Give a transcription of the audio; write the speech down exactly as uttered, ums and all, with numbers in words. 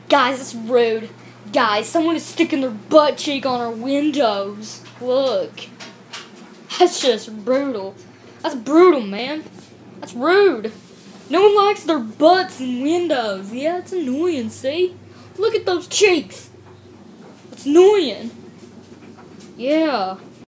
Guys, that's rude. Guys, someone is sticking their butt cheek on our windows. Look. That's just brutal. That's brutal, man. That's rude. No one likes their butts in windows. Yeah, it's annoying, see? Look at those cheeks. It's annoying. Yeah.